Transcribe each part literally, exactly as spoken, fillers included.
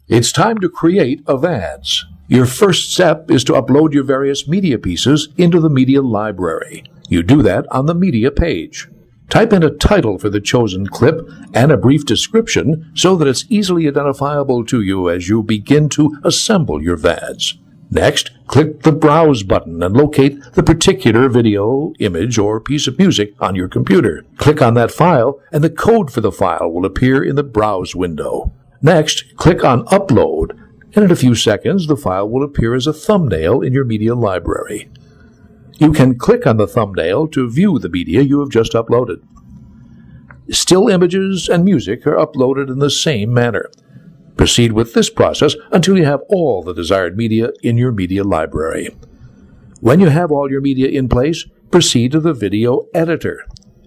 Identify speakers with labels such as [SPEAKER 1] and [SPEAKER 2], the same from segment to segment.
[SPEAKER 1] It's time to create a V A D S. Your first step is to upload your various media pieces into the media library. You do that on the media page. Type in a title for the chosen clip and a brief description so that it's easily identifiable to you as you begin to assemble your V A D S. Next, click the Browse button and locate the particular video, image, or piece of music on your computer. Click on that file, and the code for the file will appear in the Browse window. Next, click on Upload, and in a few seconds, the file will appear as a thumbnail in your media library. You can click on the thumbnail to view the media you have just uploaded. Still images and music are uploaded in the same manner. Proceed with this process until you have all the desired media in your media library. When you have all your media in place, proceed to the video editor.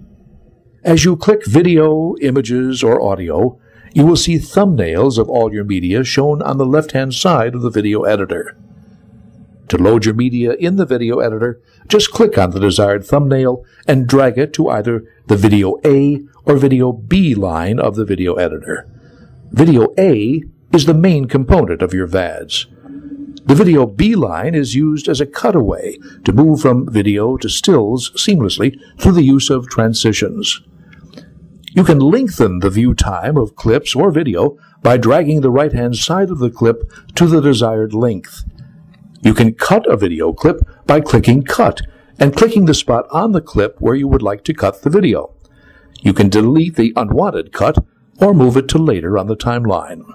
[SPEAKER 1] As you click Video, Images, or Audio, you will see thumbnails of all your media shown on the left-hand side of the video editor. To load your media in the video editor, just click on the desired thumbnail and drag it to either the Video A or Video B line of the video editor. Video A is the main component of your V A D S. The Video B line is used as a cutaway to move from video to stills seamlessly through the use of transitions. You can lengthen the view time of clips or video by dragging the right-hand side of the clip to the desired length. You can cut a video clip by clicking Cut and clicking the spot on the clip where you would like to cut the video. You can delete the unwanted cut or move it to later on the timeline.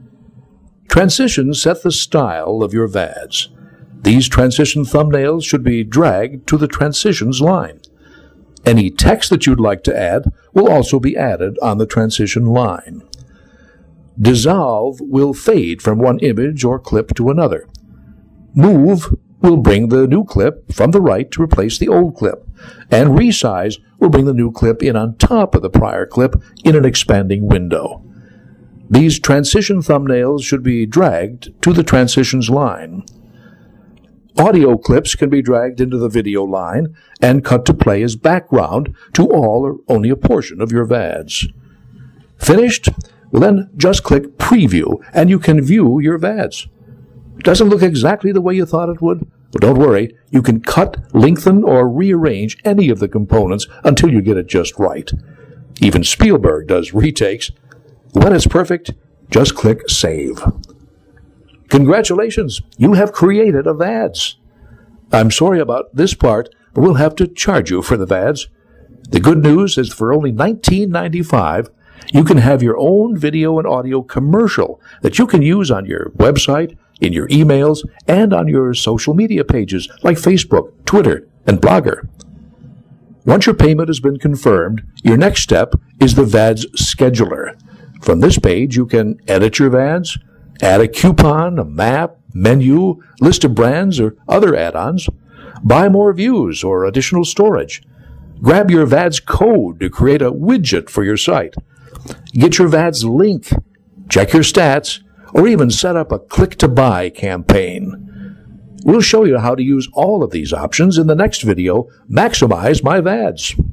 [SPEAKER 1] Transitions set the style of your V A D S. These transition thumbnails should be dragged to the transitions line. Any text that you'd like to add will also be added on the transition line. Dissolve will fade from one image or clip to another. Move will bring the new clip from the right to replace the old clip, and resize will bring the new clip in on top of the prior clip in an expanding window. These transition thumbnails should be dragged to the transitions line. Audio clips can be dragged into the video line and cut to play as background to all or only a portion of your V A D S. Finished? Well, then just click Preview and you can view your V A D S. It doesn't look exactly the way you thought it would? Well, don't worry. You can cut, lengthen, or rearrange any of the components until you get it just right. Even Spielberg does retakes. When it's perfect, just click Save. Congratulations, you have created a V A D S. I'm sorry about this part, but we'll have to charge you for the V A D S. The good news is for only nineteen ninety-five dollars, you can have your own video and audio commercial that you can use on your website, in your emails, and on your social media pages like Facebook, Twitter, and Blogger. Once your payment has been confirmed, your next step is the V A D S Scheduler. From this page, you can edit your V A D S, add a coupon, a map, menu, list of brands, or other add-ons, buy more views or additional storage, grab your V A D S code to create a widget for your site, get your V A D S link, check your stats, or even set up a click-to-buy campaign. We'll show you how to use all of these options in the next video, Maximize My V A D S.